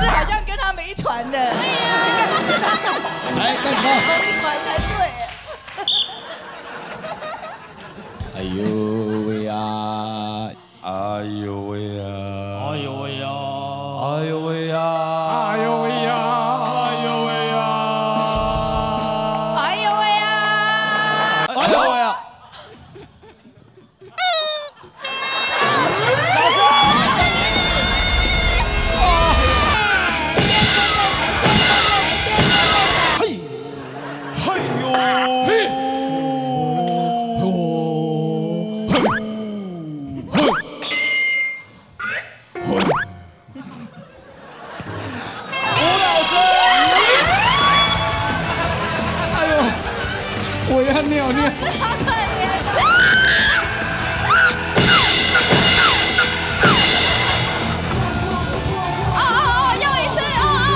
师好像跟他们一船的，应该不是他们。 来干什么？ 同一团才对。 哎呦喂呀！ 哎呦喂呀！ 哎呦喂呀！ 哎呦喂呀！ 哎呦喂呀！哎呦喂呀！ 哎呦喂呀！ 哎呦喂呀！ 老师！嘿，嘿呦！嘿！ 我要尿尿。 好可怜。又一次，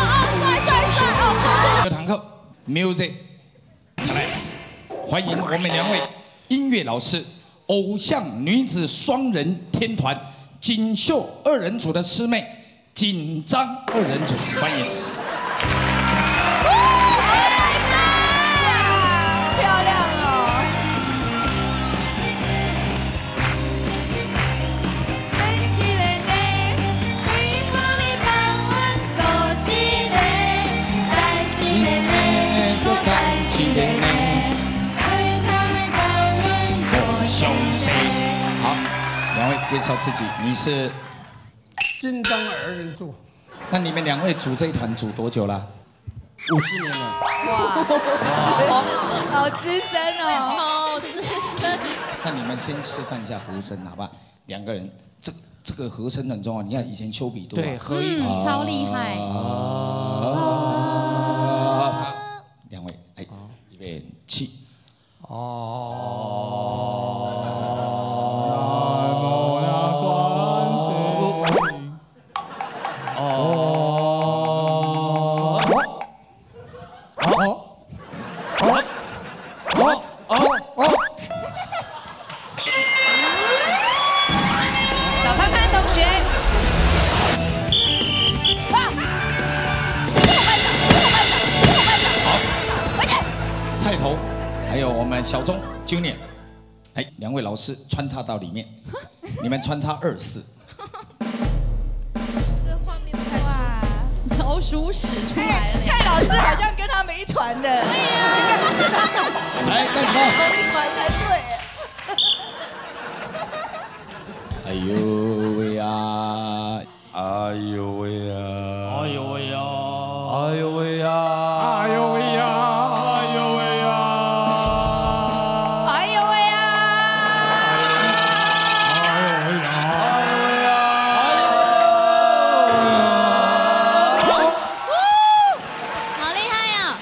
帅。 这堂课 Music Class， 欢迎我们2位音乐老师，偶像女子双人天团锦绣2人组的师妹，紧张2人组，欢迎。 漂亮哦！ 好，2位介绍自己，你是紧张2人组， 那你们2位组这一团组多久了 50年了。 哇，好资深哦！ 好资深。 那你们先示范一下和声，好吧？2个人，这个和声很重要。你看以前丘比特对，合音超厉害。 2位，哎，预备起。 小潘潘同学， 菜头，还有我们小钟 Junior， 哎，2位老师穿插到里面，你们穿插2、4。 这画面哇，老鼠屎出来了。 蔡老师好像跟他们一船的，应该不是他们。 来干什么？ 同一团才对。 哎呦喂呀！ 哎呦喂呀！ 哎呦喂呀！ 哎呦喂呀！ 哎呦喂呀！哎呦喂呀！ 哎呦喂呀！ 好厉害呀！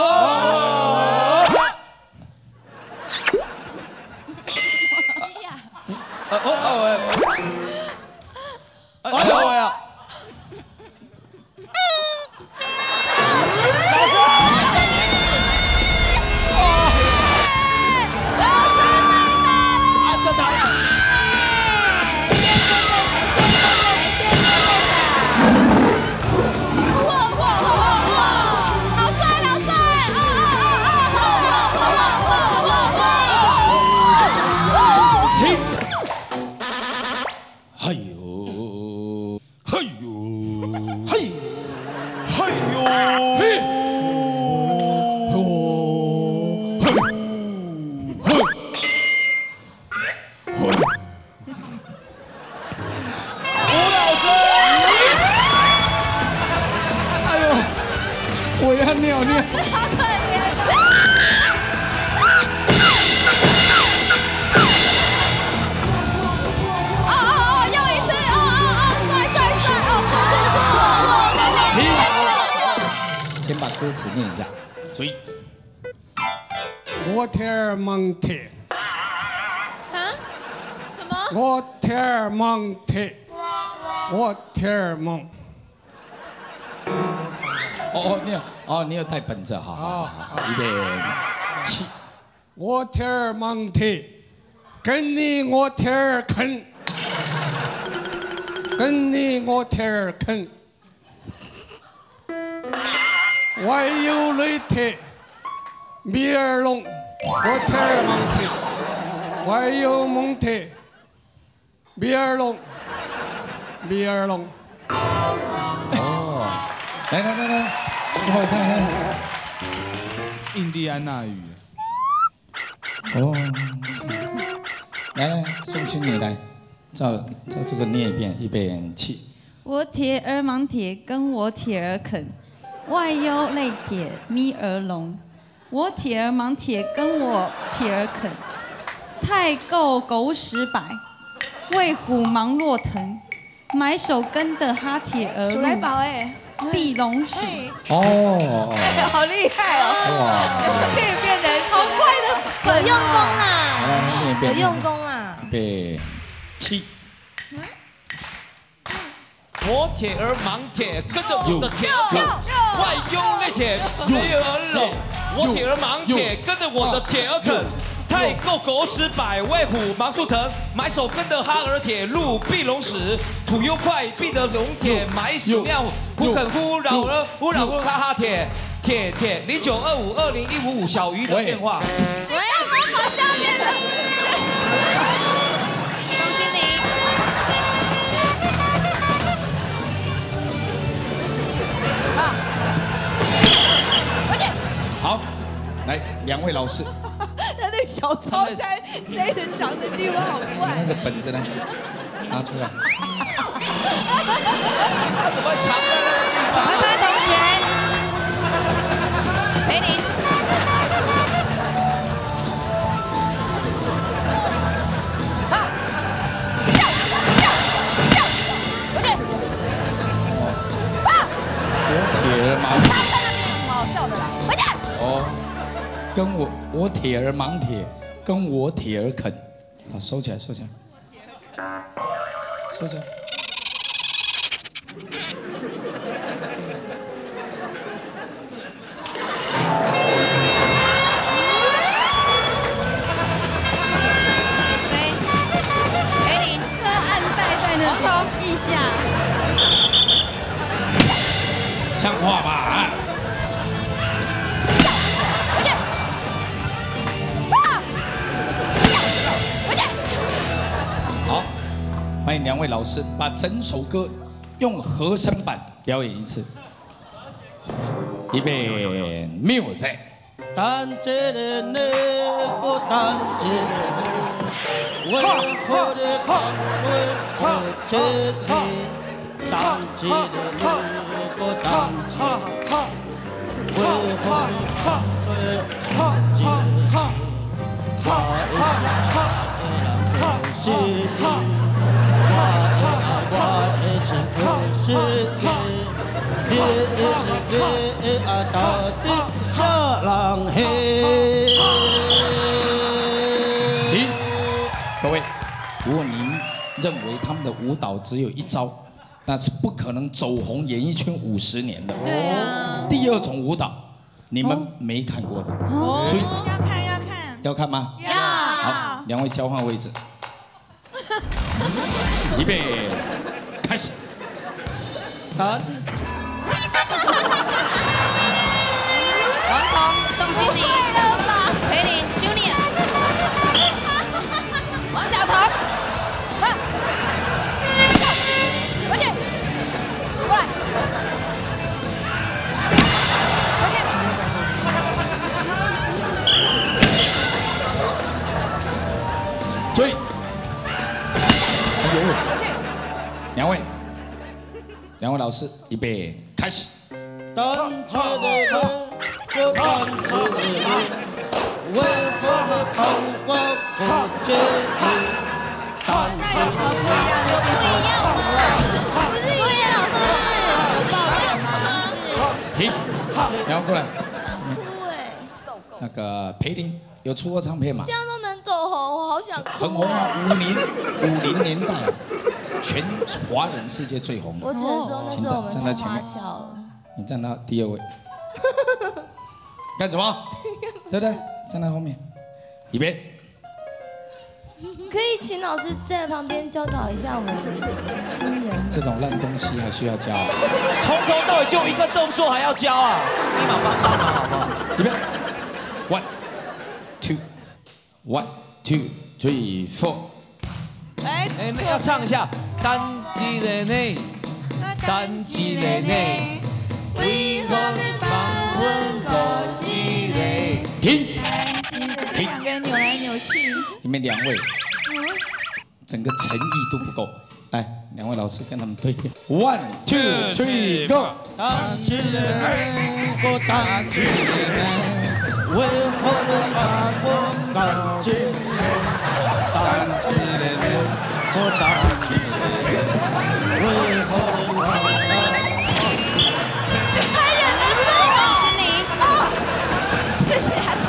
哎呦喂呀！ 哎呦， 嘿呦，嘿，嘿呦，嘿，吴老师， 哎呦，我要尿尿。 好可怜。又一次，帅。 先把歌词念一下，注意。 我天儿蒙铁， 啊？什么？ 我天儿蒙铁，我天儿蒙。 你有带本子，好，预备起。 我天儿蒙铁，跟你我天儿啃，跟你我天儿啃。 外有雷铁，米尔龙，我铁儿芒铁，外有蒙铁，米尔龙，米尔龙。 哦，来，给我看看。 印第安纳语。 哦，来，宋青你来，照这个念一遍，预备起。 我铁儿芒铁，跟我铁儿肯，外有泪铁，咪儿聋。我铁儿芒铁，跟我铁儿肯，太够狗屎摆，为虎忙若腾，买手跟的哈铁儿鼠来宝哎， 碧龙屎。 哦， 好厉害哦！ 哇， 可以变成好怪的， 有用功啦， 来念一遍， 有用功啦。 预备起。 我铁儿芒铁，跟着我的铁儿啃，外用泪铁，没儿拢。我铁儿芒铁，跟着我的铁儿啃，太够狗屎摆，为虎忙速腾，买手跟的哈儿铁，路必龙屎，土又快，必得龙铁，买屎尿，忽肯忽扰儿，忽扰忽哈哈铁。铁0925201555小鱼的电话。 我要模仿下面的。恭喜你。 好，来2位老师， 他那小抄才谁能讲的地方好怪。 那个本子呢，拿出来。 他怎么藏在那个地方？ 拜拜，同学。陪你。好，笑，回去。放。 我铁儿芒他在那边有什么好笑的啦？回去。 哦，跟我铁儿芒铁，跟我铁儿啃。好，收起来，收起来，收起来。 一下， 像话吧？好，欢迎2位老师把整首歌用和声版表演一次。预备，music。 单节的那个单节的，为何的看为何节的单节的那个单节，为何的看为何节的，他一起他是的，我一起不是的。你是你啊，到底啥人嘿？ 停！各位，如果您认为他们的舞蹈只有一招，那是不可能走红演艺圈50年的。 对啊。 第2种舞蹈，你们没看过的，注意。 要看。 要看吗？ 要。 好，2位交换位置。预备，开始。 王彤、宋欣妮、裴林、Junior、王小彤，回去，过来，回去。 注意。哎呦，2位老师，预备，开始。 单节的人，我单节的人，为何会看我不节的？单节的人， 不一样吗？不是音乐老师，有爆点吗？ 停，然后过来。 哭哎，受够。 那个裴林有出过唱片吗？ 这样都能走红，我好想哭。 很红啊，50年代，全华人世界最红的。 我只能说那是我们的花俏了。 你站到第2位，干什么？对不对？站在后面，预备， 可以请老师在旁边教导一下我们新人。 这种烂东西还需要教？ 从头到尾就一个动作还要教啊？立马帮忙好不好？ 预备 ，1 2 1 2 3 4。 哎， 那要唱一下。单机的呢，单机的呢，为何放阮过一个？ 停。 这两个人扭来扭去。 你们两位，整个诚意都不够。来，两位老师跟他们对调。1 2 3 go。 单机的呢，我单机的呢，为何放我单机的呢？单机的呢，我单机的呢，为何放我？ 太忍得住了，是你哦，这些还分。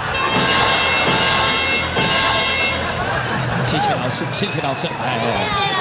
谢谢老师，谢谢老师，哎。